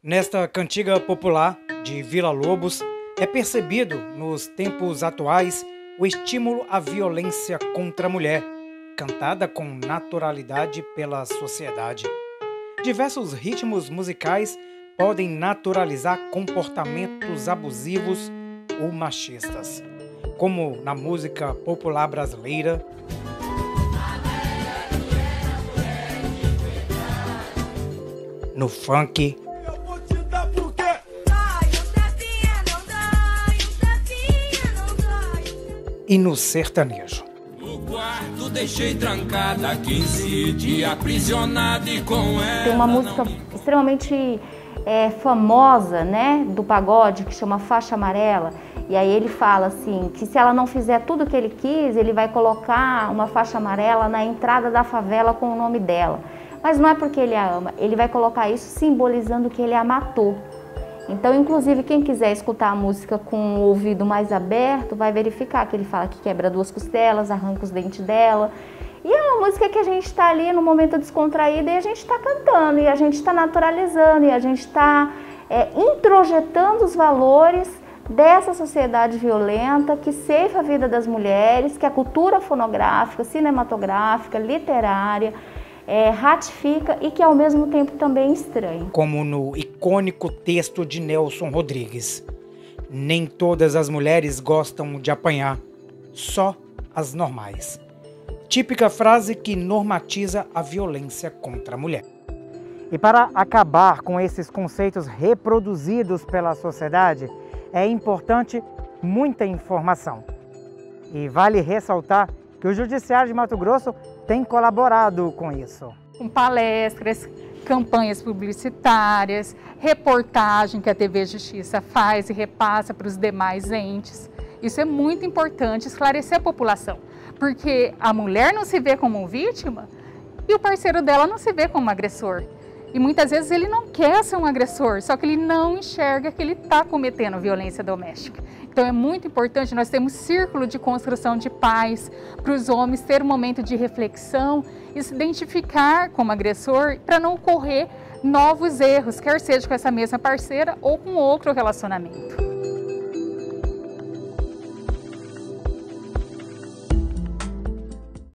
Nesta cantiga popular de Vila Lobos, é percebido, nos tempos atuais, o estímulo à violência contra a mulher, cantada com naturalidade pela sociedade. Diversos ritmos musicais podem naturalizar comportamentos abusivos ou machistas, como na música popular brasileira, no funk, e no sertanejo. No quarto deixei trancada 15 dias aprisionada e com ela. Tem uma música extremamente famosa, né, do pagode, que chama Faixa Amarela. E aí ele fala assim, que se ela não fizer tudo o que ele quis, ele vai colocar uma faixa amarela na entrada da favela com o nome dela. Mas não é porque ele a ama, ele vai colocar isso simbolizando que ele a matou. Então, inclusive, quem quiser escutar a música com o ouvido mais aberto, vai verificar que ele fala que quebra 2 costelas, arranca os dentes dela. E é uma música que a gente está ali no momento descontraído e a gente está cantando, e a gente está naturalizando, e a gente está introjetando os valores dessa sociedade violenta que ceifa a vida das mulheres, que a cultura fonográfica, cinematográfica, literária, ratifica e que ao mesmo tempo também estranha. Como no icônico texto de Nelson Rodrigues: nem todas as mulheres gostam de apanhar, só as normais. Típica frase que normatiza a violência contra a mulher. E para acabar com esses conceitos reproduzidos pela sociedade, é importante muita informação. E vale ressaltar que o Judiciário de Mato Grosso tem colaborado com isso. Com palestras, campanhas publicitárias, reportagem que a TV Justiça faz e repassa para os demais entes. Isso é muito importante, esclarecer a população, porque a mulher não se vê como vítima e o parceiro dela não se vê como agressor. E muitas vezes ele não quer ser um agressor, só que ele não enxerga que ele está cometendo violência doméstica. Então é muito importante, nós temos círculo de construção de paz para os homens ter um momento de reflexão e se identificar como agressor para não ocorrer novos erros, quer seja com essa mesma parceira ou com outro relacionamento.